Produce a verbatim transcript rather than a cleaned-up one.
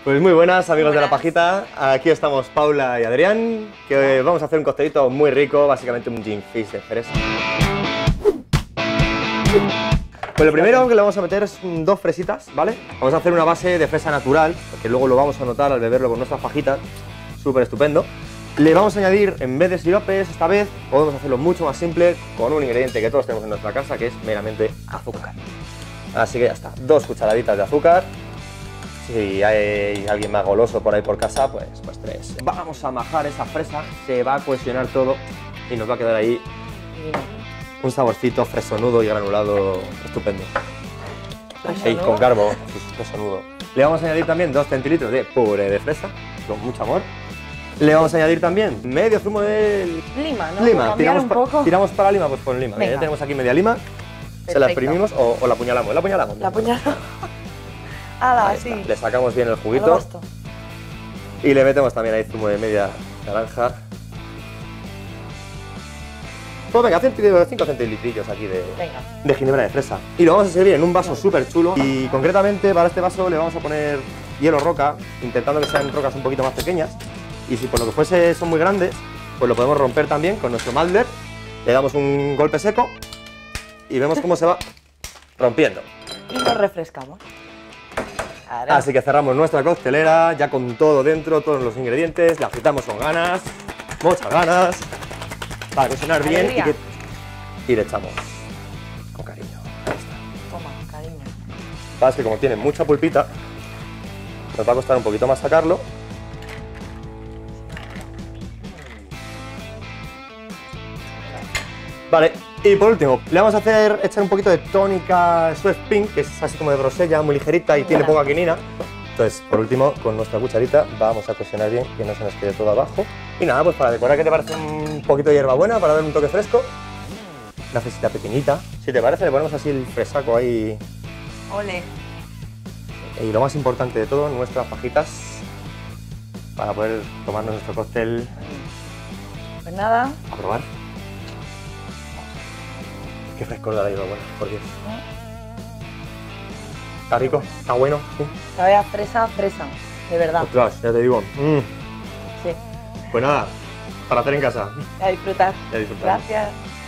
Pues muy buenas amigos de La Pajita, aquí estamos Paula y Adrián, que vamos a hacer un coctelito muy rico, básicamente un gin fizz de fresa. Pues lo primero que le vamos a meter es dos fresitas, ¿vale? Vamos a hacer una base de fresa natural, porque luego lo vamos a notar al beberlo con nuestras pajitas, súper estupendo. Le vamos a añadir, en vez de siropes, esta vez podemos hacerlo mucho más simple con un ingrediente que todos tenemos en nuestra casa, que es meramente azúcar. Así que ya está, dos cucharaditas de azúcar. Si hay alguien más goloso por ahí por casa, pues, pues tres. Vamos a majar esa fresa, se va a cohesionar todo y nos va a quedar ahí un saborcito fresonudo y granulado estupendo. Ahí con carbo, fresonudo. Le vamos a añadir también dos centilitros de puré de fresa, con mucho amor. Le vamos a añadir también medio zumo de lima, ¿no? Lima, tiramos, un pa poco. tiramos para lima, pues con lima. Mira, ya tenemos aquí media lima, perfecto. Se la exprimimos o, o la apuñalamos. La apuñalamos. La apuñalamos. Ah, sí. Le sacamos bien el juguito y le metemos también ahí zumo de media naranja. Pues venga, cinco centilitros aquí de, de ginebra de fresa. Y lo vamos a servir en un vaso súper chulo. Y concretamente para este vaso le vamos a poner hielo roca, intentando que sean rocas un poquito más pequeñas. Y si por lo que fuese son muy grandes, pues lo podemos romper también con nuestro Maldler. Le damos un golpe seco y vemos cómo se va rompiendo. Y nos refrescamos. Claro. Así que cerramos nuestra coctelera, ya con todo dentro, todos los ingredientes, la agitamos con ganas, muchas ganas, para cocinar bien y, que... y le echamos con cariño. Ahí está. Toma, cariño. Pasa que como tiene mucha pulpita, nos va a costar un poquito más sacarlo. Vale, y por último, le vamos a hacer echar un poquito de tónica Swift Pink, que es así como de grosella, muy ligerita y tiene poca quinina. Entonces, por último, con nuestra cucharita vamos a cocinar bien, que no se nos quede todo abajo. Y nada, pues para decorar, ¿qué te parece un poquito de hierbabuena para dar un toque fresco? Una fresita pequeñita. Si te parece, le ponemos así el fresaco ahí. Ole. Y lo más importante de todo, nuestras pajitas para poder tomarnos nuestro cóctel. Pues nada. A probar. Qué frescor de la hierbabuena, por Dios. Está rico, está bueno, sí. Sabe a fresa, fresa, de verdad. Ostras, ya te digo. Mm. Sí. Pues nada, para hacer en casa. A disfrutar. A disfrutar. Gracias.